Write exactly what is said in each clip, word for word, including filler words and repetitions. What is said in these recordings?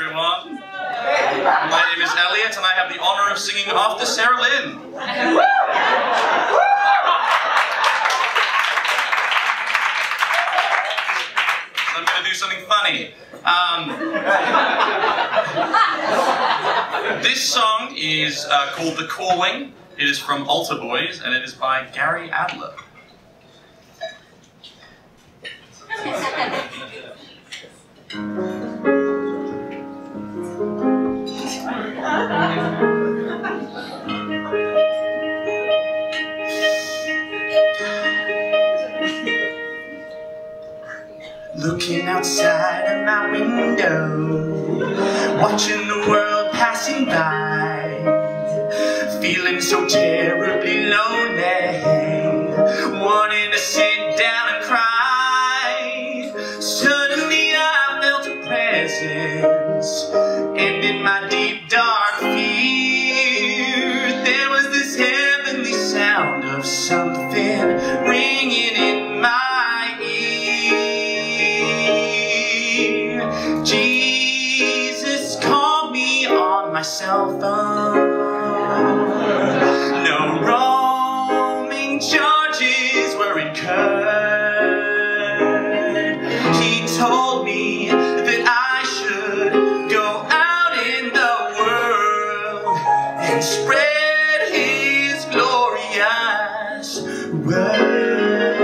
everyone. My name is Elliott, and I have the honor of singing after Sarah Lynn. So I'm going to do something funny. Um, this song is uh, called The Calling. It is from ALTAR BOYZ, and it is by Gary Adler. Looking outside of my window, watching the world passing by, feeling so terribly lonely, wanting to sit down and cry. Suddenly I felt a presence, and in my deep dark fear, there was this heavenly sound of something ringing in my ear. Jesus called me on my cell phone. No roaming charges were incurred. He told me that I should go out in the world and spread his glorious word.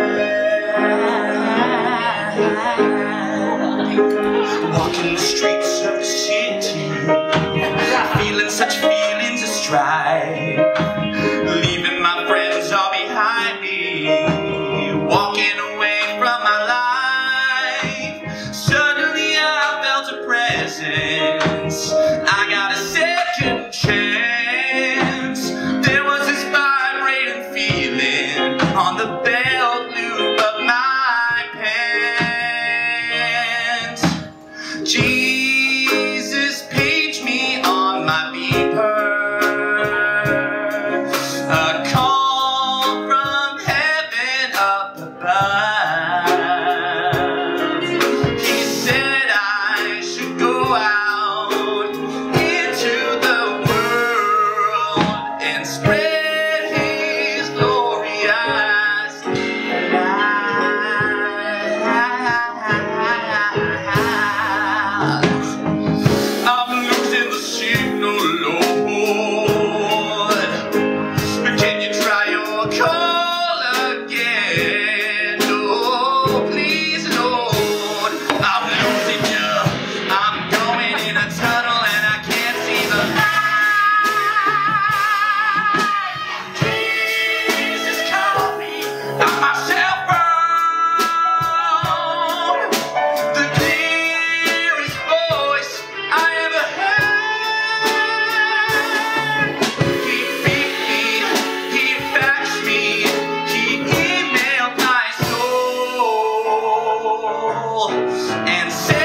Walking the streets of the city, feeling such feelings of strife, leaving my friends all behind me, walking away from my life. Suddenly I felt a presence, I got a second chance. There was this vibrating feeling on the belt loop of my pants. Jesus paged me on my beeper, a call from heaven up above. He said I should go out into the world and spread his glorious light. I'm losing the signal, Lord. Can you try your call again? Oh, please, Lord. I'm losing you. I'm going in a tunnel and I can't see the light. Jesus called me on my cell phone. The clearest voice I ever heard. He beat me, he faxed me, he emailed my soul and said